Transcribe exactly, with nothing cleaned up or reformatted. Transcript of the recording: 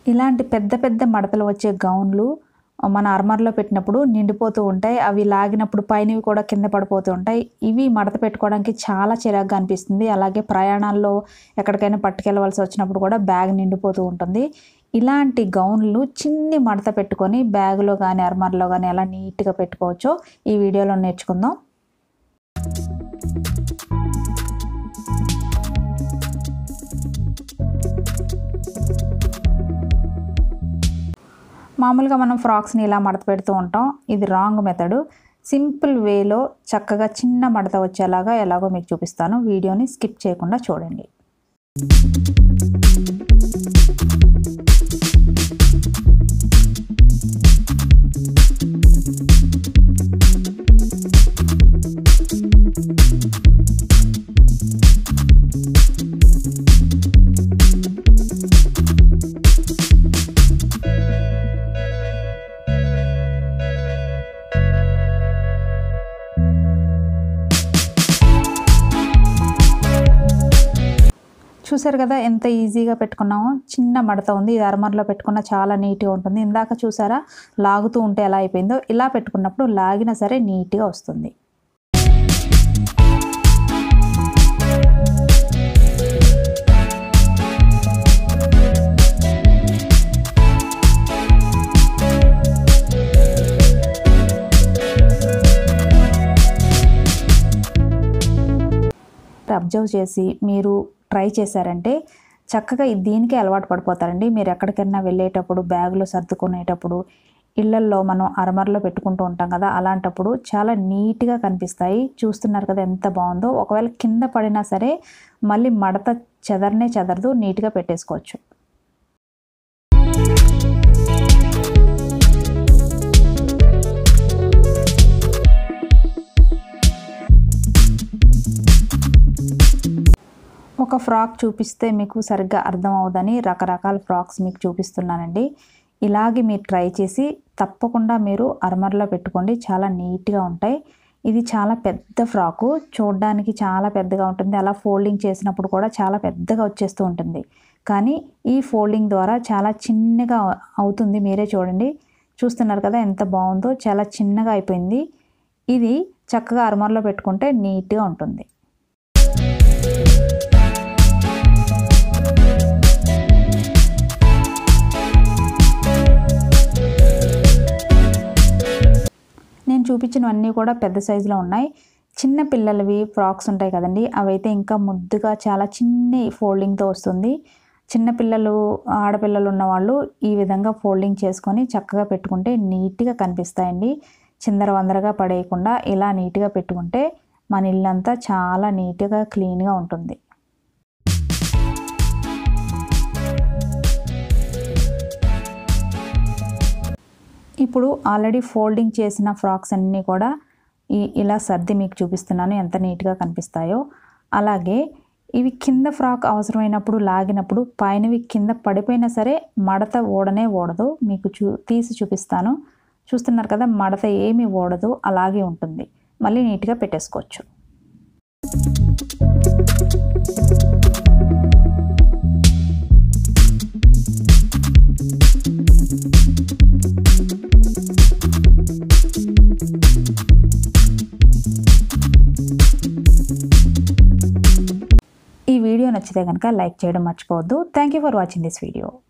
ఇలాంటి పెద్ద పెద్ద మడతలు వచ్చే గౌన్లు మన అర్మర్లో పెట్టినప్పుడు నిండిపోతూ ఉంటాయి. అవి లాగినప్పుడు పైనవి కూడా కింద పడిపోతూ ఉంటాయి. ఇవి మడత పెట్టుకోవడానికి చాలా చిరాగ్గా అనిపిస్తుంది. అలాగే ప్రయాణాల్లో ఎక్కడికైనా పట్టుకెళ్ళవలసి వచ్చినప్పుడు కూడా బ్యాగ్ నిండిపోతూ ఉంటుంది. ఇలాంటి గౌన్లు చిన్ని మడత పెట్టుకొని బ్యాగ్లో కానీ అర్మర్లో కానీ ఎలా నీట్గా పెట్టుకోవచ్చో ఈ వీడియోలో నేర్చుకుందాం. మామూలుగా మనం ఫ్రాక్స్ని ఇలా మడత పెడుతూ ఉంటాం. ఇది రాంగ్ మెథడ్. సింపుల్ వేలో చక్కగా చిన్న మడత వచ్చేలాగా ఎలాగో మీకు చూపిస్తాను. వీడియోని స్కిప్ చేయకుండా చూడండి. చూసారు కదా ఎంత ఈజీగా పెట్టుకున్నామో. చిన్న మడత ఉంది. ఇది అర్మర్లో పెట్టుకున్న చాలా నీట్గా ఉంటుంది. ఇందాక చూసారా లాగుతూ ఉంటే ఎలా అయిపోయిందో. ఇలా పెట్టుకున్నప్పుడు లాగినా సరే నీట్గా వస్తుంది. అబ్జర్వ్ చేసి మీరు ట్రై చేశారంటే చక్కగా దీనికి అలవాటు పడిపోతారండి. మీరు ఎక్కడికైనా వెళ్ళేటప్పుడు బ్యాగ్లో సర్దుకునేటప్పుడు ఇళ్లల్లో మనం అర్మర్లో పెట్టుకుంటూ ఉంటాం కదా, అలాంటప్పుడు చాలా నీట్గా కనిపిస్తాయి. చూస్తున్నారు కదా ఎంత బాగుందో. ఒకవేళ కింద పడినా సరే మళ్ళీ మడత చెదరనే చెదరదు, నీట్గా పెట్టేసుకోవచ్చు. ఒక ఫ్రాక్ చూపిస్తే మీకు సరిగ్గా అర్థం అవుదని రకరకాల ఫ్రాక్స్ మీకు చూపిస్తున్నానండి. ఇలాగే మీరు ట్రై చేసి తప్పకుండా మీరు అర్మర్లో పెట్టుకోండి. చాలా నీట్గా ఉంటాయి. ఇది చాలా పెద్ద ఫ్రాకు, చూడడానికి చాలా పెద్దగా ఉంటుంది. అలా ఫోల్డింగ్ చేసినప్పుడు కూడా చాలా పెద్దగా వచ్చేస్తూ ఉంటుంది. కానీ ఈ ఫోల్డింగ్ ద్వారా చాలా చిన్నగా అవుతుంది. మీరే చూడండి. చూస్తున్నారు కదా ఎంత బాగుందో. చాలా చిన్నగా అయిపోయింది. ఇది చక్కగా అర్మర్లో పెట్టుకుంటే నీట్గా ఉంటుంది. నేను చూపించినవన్నీ కూడా పెద్ద సైజులో ఉన్నాయి. చిన్న పిల్లలవి ఫ్రాక్స్ ఉంటాయి కదండి, అవైతే ఇంకా ముద్దుగా చాలా చిన్న ఫోల్డింగ్తో వస్తుంది. చిన్నపిల్లలు ఆడపిల్లలు ఉన్నవాళ్ళు ఈ విధంగా ఫోల్డింగ్ చేసుకొని చక్కగా పెట్టుకుంటే నీట్గా కనిపిస్తాయండి. చిందర వందరగా పడేయకుండా ఇలా నీట్గా పెట్టుకుంటే మన ఇల్లంతా చాలా నీట్గా క్లీన్గా ఉంటుంది. ఇప్పుడు ఆల్రెడీ ఫోల్డింగ్ చేసిన ఫ్రాక్స్ అన్నీ కూడా ఈ ఇలా సర్ది మీకు చూపిస్తున్నాను ఎంత నీట్గా కనిపిస్తాయో. అలాగే ఇవి కింద ఫ్రాక్ అవసరమైనప్పుడు లాగినప్పుడు పైనవి కింద పడిపోయినా సరే మడత ఓడనే ఓడదు. మీకు చూ తీసి చూపిస్తాను. చూస్తున్నారు కదా మడత ఏమీ ఓడదు, అలాగే ఉంటుంది. మళ్ళీ నీట్గా పెట్టేసుకోవచ్చు. ఈ వీడియో నచ్చితే కనుక లైక్ చేయడం మర్చిపోవద్దు. Thank you for watching this video.